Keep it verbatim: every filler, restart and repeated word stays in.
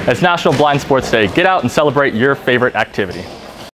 It's National Blind Sports Day. Get out and celebrate your favorite activity.